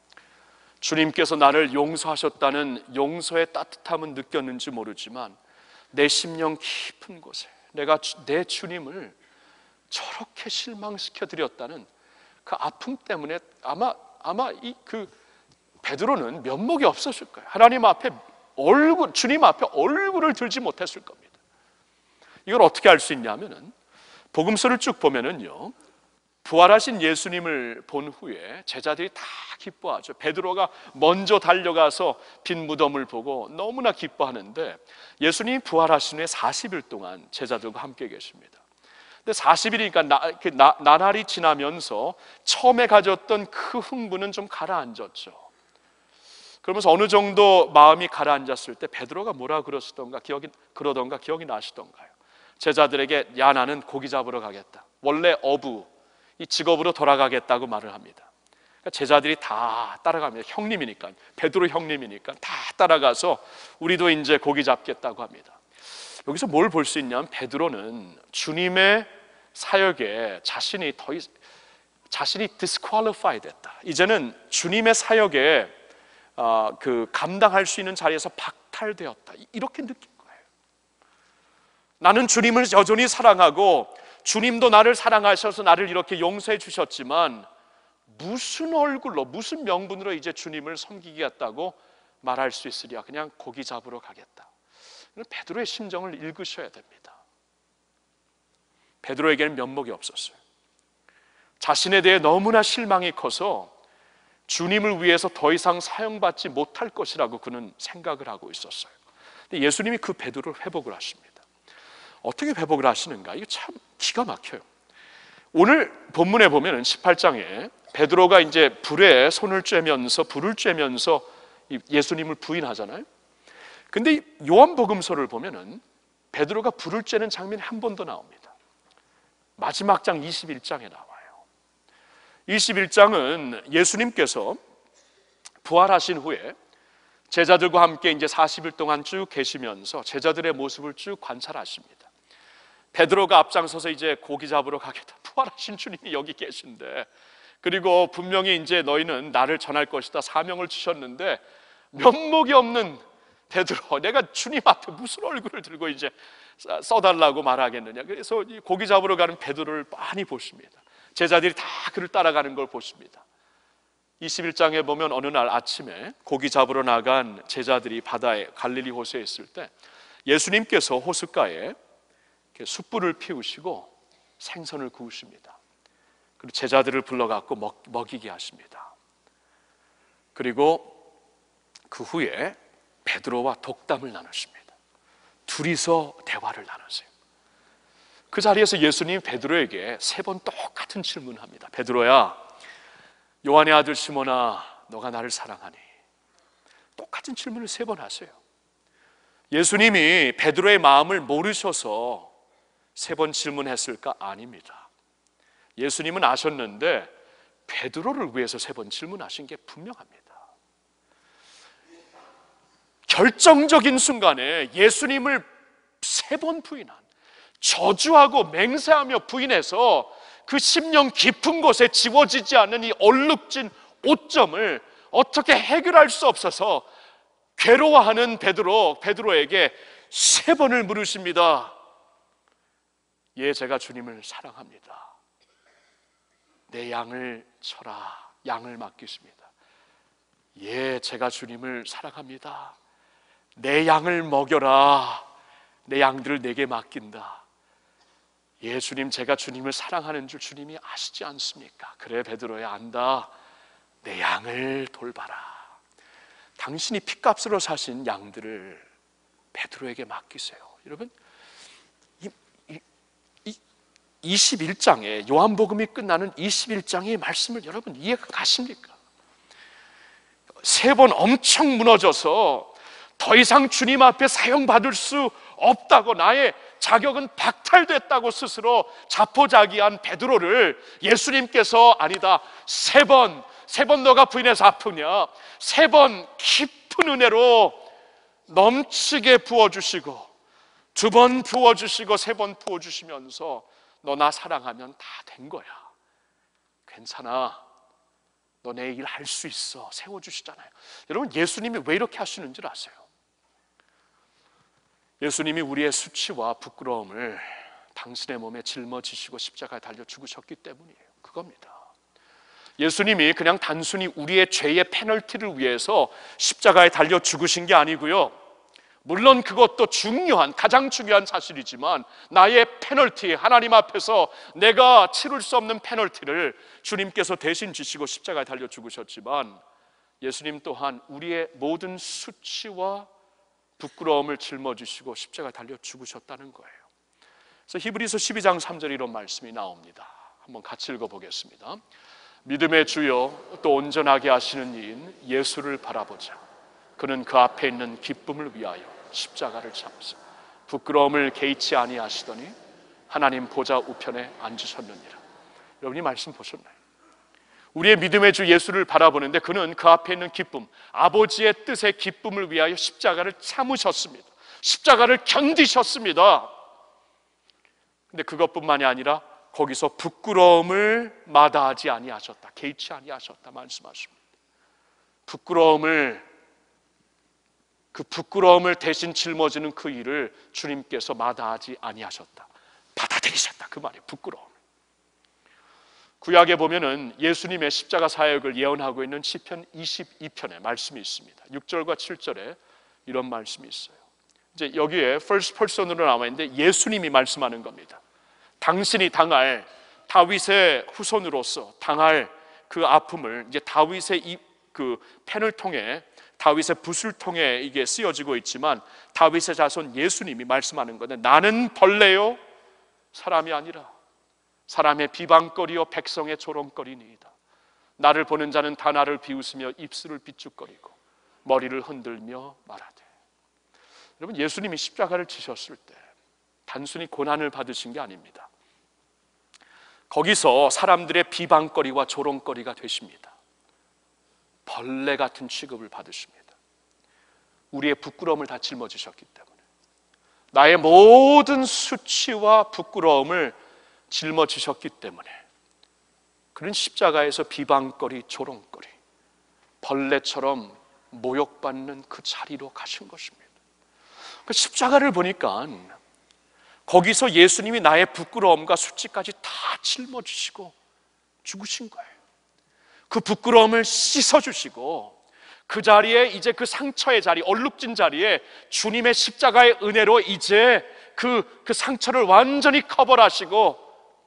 주님께서 나를 용서하셨다는 용서의 따뜻함은 느꼈는지 모르지만 내 심령 깊은 곳에 내가 내 주님을 저렇게 실망시켜 드렸다는 그 아픔 때문에 아마 그 베드로는 면목이 없었을 거예요. 하나님 앞에 주님 앞에 얼굴을 들지 못했을 겁니다. 이걸 어떻게 알 수 있냐면은 복음서를 쭉 보면은요, 부활하신 예수님을 본 후에 제자들이 다 기뻐하죠. 베드로가 먼저 달려가서 빈 무덤을 보고 너무나 기뻐하는데, 예수님이 부활하신 후에 40일 동안 제자들과 함께 계십니다. 근데 40일이니까 나날이 지나면서 처음에 가졌던 그 흥분은 좀 가라앉았죠. 그러면서 어느 정도 마음이 가라앉았을 때 베드로가 뭐라 그러던가 기억이 나시던가요? 제자들에게, 야, 나는 고기 잡으러 가겠다. 원래 이 직업으로 돌아가겠다고 말을 합니다. 그러니까 제자들이 다 따라갑니다. 형님이니까, 베드로 형님이니까 다 따라가서 우리도 이제 고기 잡겠다고 합니다. 여기서 뭘 볼 수 있냐면 베드로는 주님의 사역에 자신이 disqualified 됐다. 이제는 주님의 사역에 감당할 수 있는 자리에서 박탈되었다. 이렇게 느낀 거예요. 나는 주님을 여전히 사랑하고 주님도 나를 사랑하셔서 나를 이렇게 용서해 주셨지만 무슨 얼굴로, 무슨 명분으로 이제 주님을 섬기겠다고 말할 수 있으랴. 그냥 고기 잡으러 가겠다. 베드로의 심정을 읽으셔야 됩니다. 베드로에게는 면목이 없었어요. 자신에 대해 너무나 실망이 커서 주님을 위해서 더 이상 사용받지 못할 것이라고 그는 생각을 하고 있었어요. 근데 예수님이 그 베드로를 회복을 하십니다. 어떻게 회복을 하시는가? 이거 참 기가 막혀요. 오늘 본문에 보면은 18장에 베드로가 이제 불에 손을 쬐면서, 불을 쬐면서 예수님을 부인하잖아요. 근데 요한복음서를 보면은 베드로가 불을 쬐는 장면이 한 번 더 나옵니다. 마지막 장 21장에 나와요. 21장은 예수님께서 부활하신 후에 제자들과 함께 이제 40일 동안 쭉 계시면서 제자들의 모습을 쭉 관찰하십니다. 베드로가 앞장서서 이제 고기 잡으러 가겠다. 부활하신 주님이 여기 계신데, 그리고 분명히 이제 너희는 나를 전할 것이다 사명을 주셨는데 면목이 없는 베드로, 내가 주님 앞에 무슨 얼굴을 들고 이제 써달라고 말하겠느냐. 그래서 고기 잡으러 가는 베드로를 많이 보십니다. 제자들이 다 그를 따라가는 걸 보십니다. 21장에 보면 어느 날 아침에 고기 잡으러 나간 제자들이 바다에 갈릴리 호수에 있을 때 예수님께서 호숫가에 숯불을 피우시고 생선을 구우십니다. 그리고 제자들을 불러갖고 먹이게 하십니다. 그리고 그 후에 베드로와 독담을 나누십니다. 둘이서 대화를 나누세요. 그 자리에서 예수님이 베드로에게 3번 똑같은 질문을 합니다. 베드로야, 요한의 아들 시몬아, 너가 나를 사랑하니? 똑같은 질문을 3번 하세요. 예수님이 베드로의 마음을 모르셔서 3번 질문했을까? 아닙니다. 예수님은 아셨는데 베드로를 위해서 3번 질문하신 게 분명합니다. 결정적인 순간에 예수님을 3번 부인한, 저주하고 맹세하며 부인해서 그 심령 깊은 곳에 지워지지 않는 이 얼룩진 오점을 어떻게 해결할 수 없어서 괴로워하는 베드로에게 3번을 물으십니다. 예, 제가 주님을 사랑합니다. 내 양을 쳐라. 양을 맡기십니다. 예, 제가 주님을 사랑합니다. 내 양을 먹여라. 내 양들을 내게 맡긴다. 예, 주님, 제가 주님을 사랑하는 줄 주님이 아시지 않습니까? 그래, 베드로야, 안다. 내 양을 돌봐라. 당신이 핏값으로 사신 양들을 베드로에게 맡기세요. 여러분, 21장에, 요한복음이 끝나는 21장의 말씀을 여러분 이해가 가십니까? 3번 엄청 무너져서 더 이상 주님 앞에 사용받을 수 없다고, 나의 자격은 박탈됐다고 스스로 자포자기한 베드로를 예수님께서 아니다, 3번 너가 부인해서 아프냐, 3번 깊은 은혜로 넘치게 부어주시고, 2번 부어주시고 3번 부어주시면서 너 나 사랑하면 다 된 거야, 괜찮아, 너 내 일 할 수 있어, 세워주시잖아요. 여러분, 예수님이 왜 이렇게 하시는 줄 아세요? 예수님이 우리의 수치와 부끄러움을 당신의 몸에 짊어지시고 십자가에 달려 죽으셨기 때문이에요. 그겁니다. 예수님이 그냥 단순히 우리의 죄의 페널티를 위해서 십자가에 달려 죽으신 게 아니고요, 물론 그것도 가장 중요한 사실이지만 나의 페널티, 하나님 앞에서 내가 치를 수 없는 페널티를 주님께서 대신 지시고 십자가에 달려 죽으셨지만, 예수님 또한 우리의 모든 수치와 부끄러움을 짊어지시고 십자가에 달려 죽으셨다는 거예요. 그래서 히브리서 12장 3절에 이런 말씀이 나옵니다. 한번 같이 읽어보겠습니다. 믿음의 주여 또 온전하게 하시는 이인 예수를 바라보자. 그는 그 앞에 있는 기쁨을 위하여 십자가를 참으사 부끄러움을 개의치 아니하시더니 하나님 보좌 우편에 앉으셨느니라. 여러분이 말씀 보셨나요? 우리의 믿음의 주 예수를 바라보는데 그는 그 앞에 있는 기쁨, 아버지의 뜻의 기쁨을 위하여 십자가를 참으셨습니다. 십자가를 견디셨습니다. 근데 그것뿐만이 아니라 거기서 부끄러움을 마다하지 아니하셨다, 개의치 아니하셨다 말씀하십니다. 그 부끄러움을 대신 짊어지는 그 일을 주님께서 마다하지 아니하셨다, 받아들이셨다, 그 말이에요. 부끄러움. 구약에 보면은 예수님의 십자가 사역을 예언하고 있는 시편 22편의 말씀이 있습니다. 6절과 7절에 이런 말씀이 있어요. 이제 여기에 first person으로 나와 있는데 예수님이 말씀하는 겁니다. 당신이 당할, 다윗의 후손으로서 당할 그 아픔을 이제 다윗의 그 펜을 통해, 다윗의 붓을 통해 이게 쓰여지고 있지만 다윗의 자손 예수님이 말씀하는 건데, 나는 벌레요 사람이 아니라 사람의 비방거리요 백성의 조롱거리니이다. 나를 보는 자는 다 나를 비웃으며 입술을 비축거리고 머리를 흔들며 말하되. 여러분, 예수님이 십자가를 지셨을 때 단순히 고난을 받으신 게 아닙니다. 거기서 사람들의 비방거리와 조롱거리가 되십니다. 벌레 같은 취급을 받으십니다. 우리의 부끄러움을 다 짊어지셨기 때문에, 나의 모든 수치와 부끄러움을 짊어지셨기 때문에 그는 십자가에서 비방거리, 조롱거리, 벌레처럼 모욕받는 그 자리로 가신 것입니다. 그 십자가를 보니까 거기서 예수님이 나의 부끄러움과 수치까지 다 짊어지시고 죽으신 거예요. 그 부끄러움을 씻어주시고 그 자리에 이제 그 상처의 자리, 얼룩진 자리에 주님의 십자가의 은혜로 이제 그 상처를 완전히 커버하시고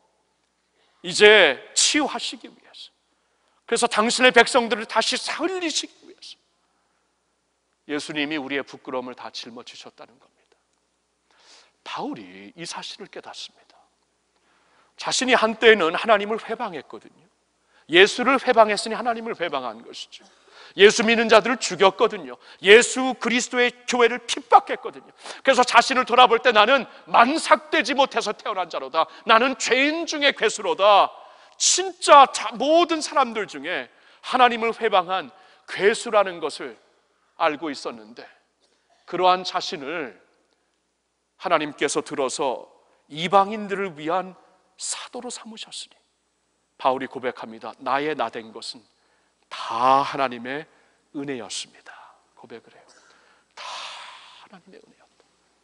이제 치유하시기 위해서, 그래서 당신의 백성들을 다시 살리시기 위해서 예수님이 우리의 부끄러움을 다 짊어지셨다는 겁니다. 바울이 이 사실을 깨닫습니다. 자신이 한때는 하나님을 회방했거든요. 예수를 회방했으니 하나님을 회방한 것이죠. 예수 믿는 자들을 죽였거든요. 예수 그리스도의 교회를 핍박했거든요. 그래서 자신을 돌아볼 때 나는 만삭되지 못해서 태어난 자로다, 나는 죄인 중에 괴수로다, 진짜 모든 사람들 중에 하나님을 회방한 괴수라는 것을 알고 있었는데, 그러한 자신을 하나님께서 들어서 이방인들을 위한 사도로 삼으셨으니 바울이 고백합니다. 나의 나된 것은 다 하나님의 은혜였습니다. 고백을 해요. 다 하나님의 은혜였다.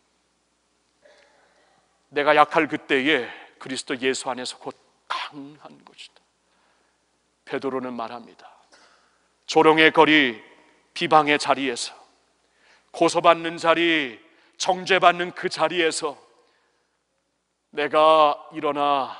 내가 약할 그때에 그리스도 예수 안에서 곧 강한 것이다. 베드로는 말합니다. 조롱의 거리, 비방의 자리에서, 고소받는 자리, 정죄받는 그 자리에서 내가 일어나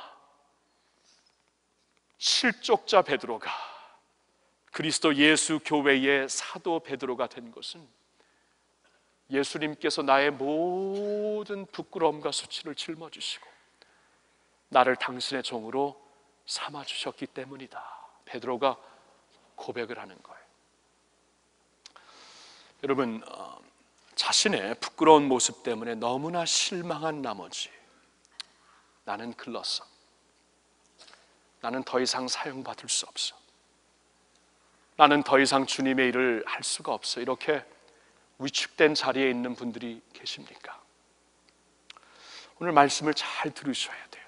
실족자 베드로가 그리스도 예수 교회의 사도 베드로가 된 것은 예수님께서 나의 모든 부끄러움과 수치를 짊어지시고 나를 당신의 종으로 삼아주셨기 때문이다. 베드로가 고백을 하는 거예요. 여러분, 자신의 부끄러운 모습 때문에 너무나 실망한 나머지 나는 글렀어, 나는 더 이상 사용받을 수 없어, 나는 더 이상 주님의 일을 할 수가 없어, 이렇게 위축된 자리에 있는 분들이 계십니까? 오늘 말씀을 잘 들으셔야 돼요.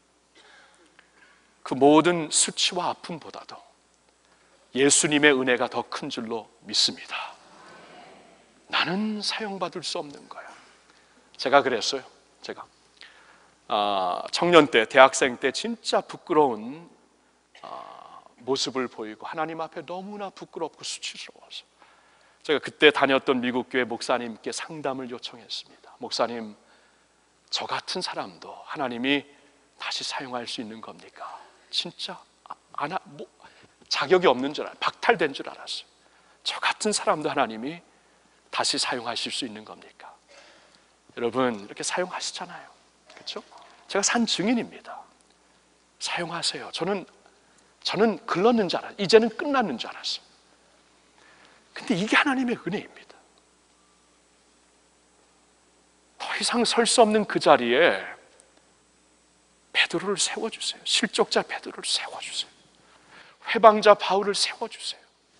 그 모든 수치와 아픔보다도 예수님의 은혜가 더 큰 줄로 믿습니다. 나는 사용받을 수 없는 거야. 제가 그랬어요. 제가 청년 때, 대학생 때 진짜 부끄러운 모습을 보이고 하나님 앞에 너무나 부끄럽고 수치스러워서 제가 그때 다녔던 미국 교회 목사님께 상담을 요청했습니다. 목사님, 저 같은 사람도 하나님이 다시 사용할 수 있는 겁니까? 진짜 자격이 없는 줄 알았어요. 박탈된 줄 알았어요. 저 같은 사람도 하나님이 다시 사용하실 수 있는 겁니까? 여러분, 이렇게 사용하시잖아요. 그렇죠? 제가 산 증인입니다. 사용하세요. 저는 글렀는 줄 알았어요. 이제는 끝났는 줄 알았어요. 근데 이게 하나님의 은혜입니다. 더 이상 설 수 없는 그 자리에 베드로를 세워주세요. 실족자 베드로를 세워주세요. 회방자 바울을 세워주세요.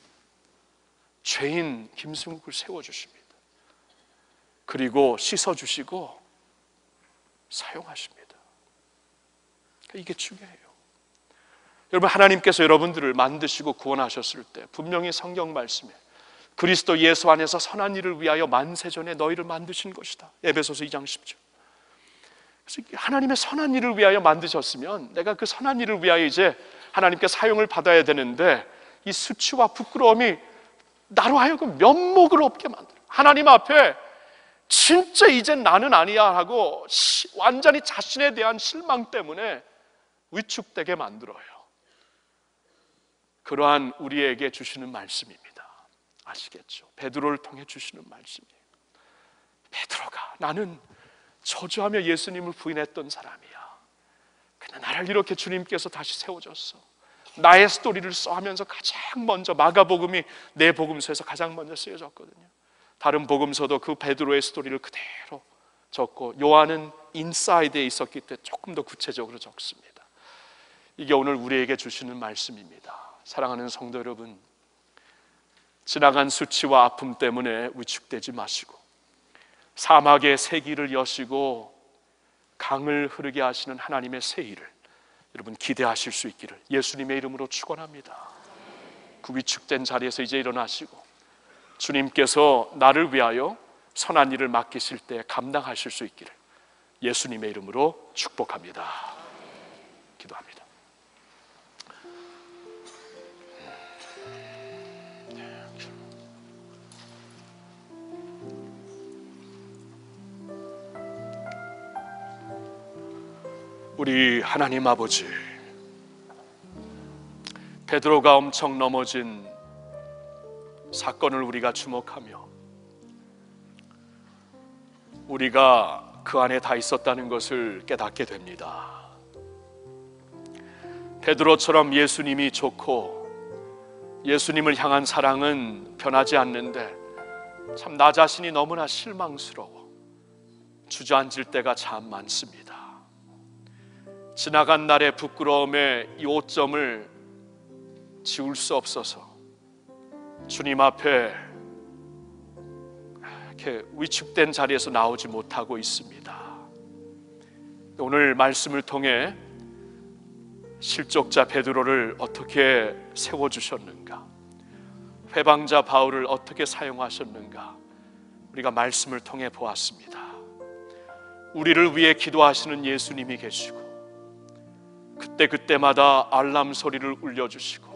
죄인 김승국을 세워주십니다. 그리고 씻어주시고 사용하십니다. 이게 중요해요. 여러분, 하나님께서 여러분들을 만드시고 구원하셨을 때 분명히 성경 말씀에 그리스도 예수 안에서 선한 일을 위하여 만세전에 너희를 만드신 것이다. 에베소서 2장 10절. 그래서 하나님의 선한 일을 위하여 만드셨으면 내가 그 선한 일을 위하여 이제 하나님께 사용을 받아야 되는데, 이 수치와 부끄러움이 나로 하여금 면목을 없게 만들어요. 하나님 앞에 진짜 이젠 나는 아니야 하고 완전히 자신에 대한 실망 때문에 위축되게 만들어요. 그러한 우리에게 주시는 말씀입니다. 아시겠죠? 베드로를 통해 주시는 말씀이에요. 베드로가, 나는 저주하며 예수님을 부인했던 사람이야. 근데 나를 이렇게 주님께서 다시 세워줬어. 나의 스토리를 써하면서 가장 먼저, 마가복음이 내 복음서에서 가장 먼저 쓰여졌거든요. 다른 복음서도 그 베드로의 스토리를 그대로 적고, 요한은 인사이드에 있었기 때문에 조금 더 구체적으로 적습니다. 이게 오늘 우리에게 주시는 말씀입니다. 사랑하는 성도 여러분, 지나간 수치와 아픔 때문에 위축되지 마시고 사막의 새 길을 여시고 강을 흐르게 하시는 하나님의 새 일을 여러분 기대하실 수 있기를 예수님의 이름으로 축원합니다. 그 위축된 자리에서 이제 일어나시고 주님께서 나를 위하여 선한 일을 맡기실 때 감당하실 수 있기를 예수님의 이름으로 축복합니다. 기도합니다. 우리 하나님 아버지, 베드로가 엄청 넘어진 사건을 우리가 주목하며 우리가 그 안에 다 있었다는 것을 깨닫게 됩니다. 베드로처럼 예수님이 좋고 예수님을 향한 사랑은 변하지 않는데 참 나 자신이 너무나 실망스러워 주저앉을 때가 참 많습니다. 지나간 날의 부끄러움에 이 오점을 지울 수 없어서 주님 앞에 이렇게 위축된 자리에서 나오지 못하고 있습니다. 오늘 말씀을 통해 실족자 베드로를 어떻게 세워주셨는가, 회방자 바울을 어떻게 사용하셨는가, 우리가 말씀을 통해 보았습니다. 우리를 위해 기도하시는 예수님이 계시고 그때마다 알람 소리를 울려주시고,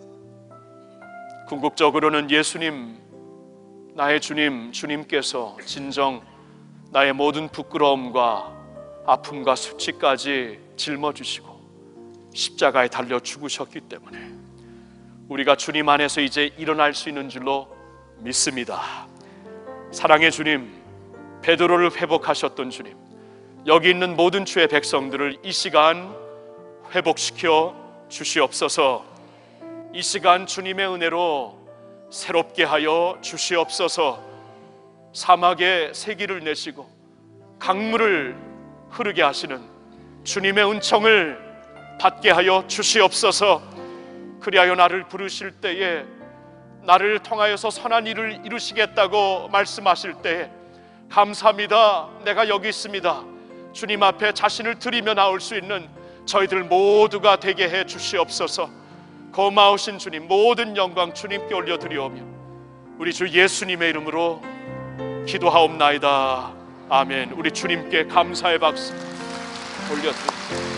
궁극적으로는 예수님, 나의 주님, 주님께서 진정 나의 모든 부끄러움과 아픔과 수치까지 짊어지시고 십자가에 달려 죽으셨기 때문에 우리가 주님 안에서 이제 일어날 수 있는 줄로 믿습니다. 사랑의 주님, 베드로를 회복하셨던 주님, 여기 있는 모든 주의 백성들을 이 시간 회복시켜 주시옵소서. 이 시간 주님의 은혜로 새롭게 하여 주시옵소서. 사막에 새길을 내시고 강물을 흐르게 하시는 주님의 은총을 받게 하여 주시옵소서. 그리하여 나를 부르실 때에 나를 통하여서 선한 일을 이루시겠다고 말씀하실 때에 감사합니다, 내가 여기 있습니다, 주님 앞에 자신을 드리며 나올 수 있는 저희들 모두가 되게 해 주시옵소서. 고마우신 주님, 모든 영광 주님께 올려드리오며 우리 주 예수님의 이름으로 기도하옵나이다. 아멘. 우리 주님께 감사의 박수 올려드립니다.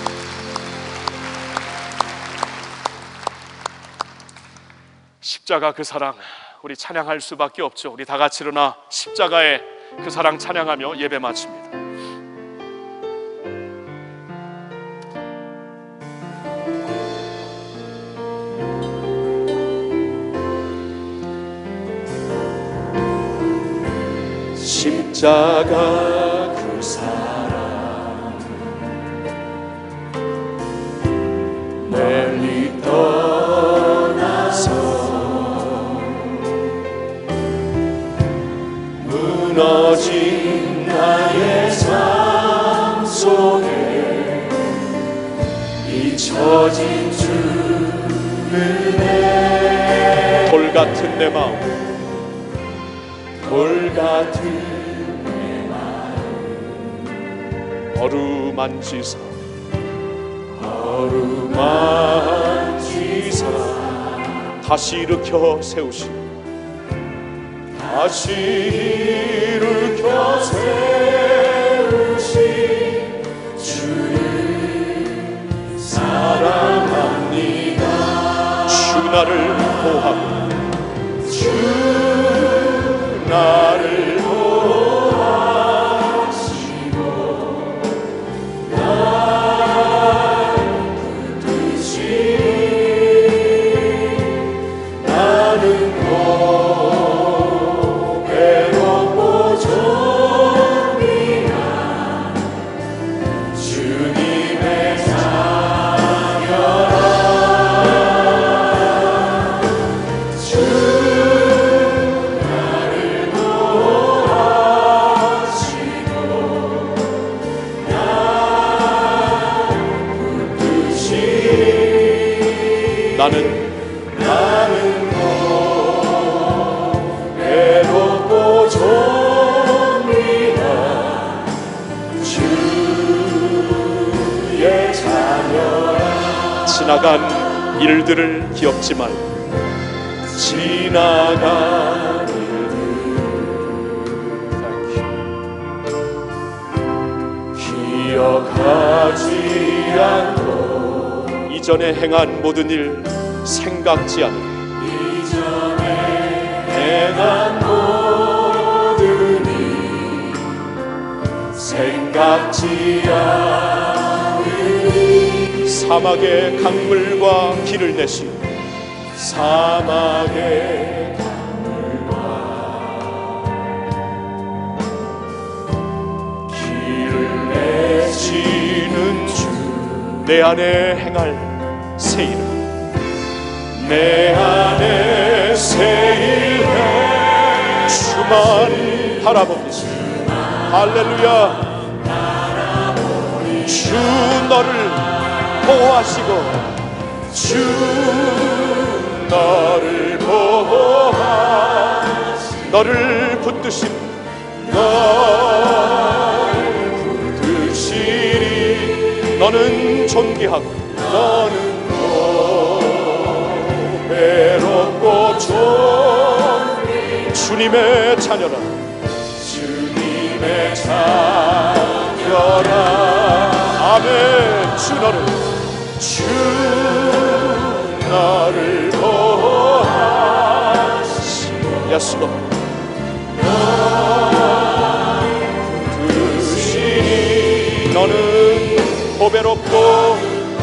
십자가 그 사랑, 우리 찬양할 수밖에 없죠. 우리 다 같이 일어나 십자가의 그 사랑 찬양하며 예배 마칩니다. 십자가 그 사랑 멀리 떠나서 무너진 나의 삶 속에 잊혀진 주 은혜, 돌 같은 내 마음, 돌 같은 어루만지사 다시 일으켜 세우시고 다시 일으켜 세우신 주를 사랑합니다. 주 나를 보호하고 주 나를 나는 외롭고 좁니다. 주의 자녀야. 지나간 일들을 기억지 말고 지나간 이전에 행한 모든 일 생각지 않으리. 이전에 행한 모든 일 생각지 않으리. 사막에 강물과 길을 내시고 사막에 강물과 길을 내시는 주, 내 안에 행할 새 일을 내 안에 새 일해 주만 바라봅니다. 할렐루야. 주 너를 보호하시고 주 너를 보호하시고 너를 붙드심 너를 붙드시리. 너는 존귀하고 너는 외롭고 존귀 주님의 자녀라. 주님의 자녀라. 아멘. 주 너를 보호하시고 예수 붙드시니. 너는 보배롭고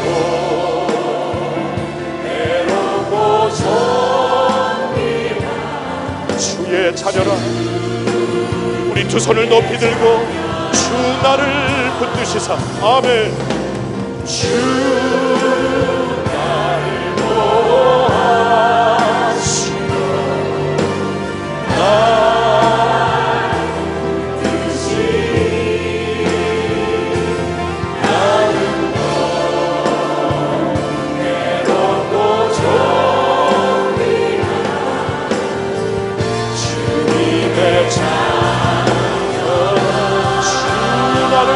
외롭고 존귀한 주의 자녀라. 우리 두 손을 높이 들고 주 나를 붙드시사. 아멘. 주 나를 보호하시고 날 붙드시니. 나는 외롭고 존귀한 주님의 자녀라. 주 나를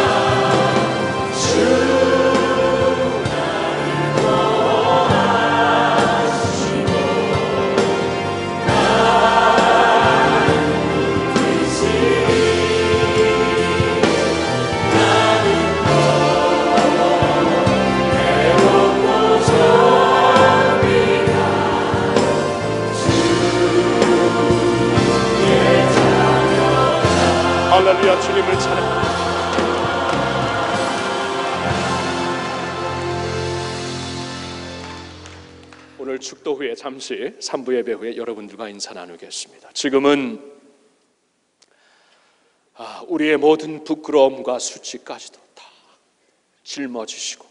할렐루야. 주님을 찬양합니다. 오늘 축도 후에 잠시 3부 예배 후에 여러분들과 인사 나누겠습니다. 지금은 우리의 모든 부끄러움과 수치까지도 다 짊어지시고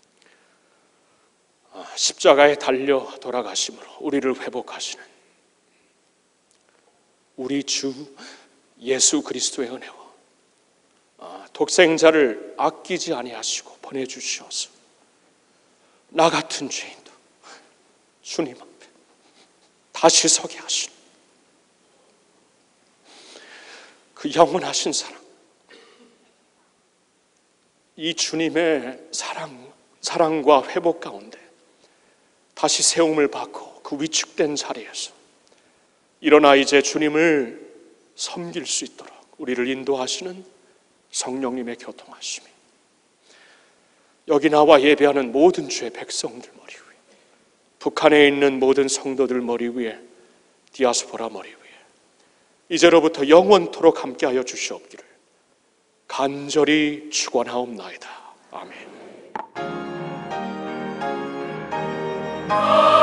십자가에 달려 돌아가심으로 우리를 회복하시는 우리 주 예수 그리스도의 은혜와 독생자를 아끼지 아니하시고 보내주시어서 나 같은 죄인도 주님 앞에 다시 서게 하신 그 영원하신 사랑, 이 주님의 사랑과 회복 가운데 다시 세움을 받고 그 위축된 자리에서 일어나 이제 주님을 섬길 수 있도록 우리를 인도하시는 성령님의 교통하심이 여기 나와 예배하는 모든 주의 백성들 머리 위에, 북한에 있는 모든 성도들 머리 위에, 디아스포라 머리 위에 이제로부터 영원토록 함께하여 주시옵기를 간절히 축원하옵나이다. 아멘.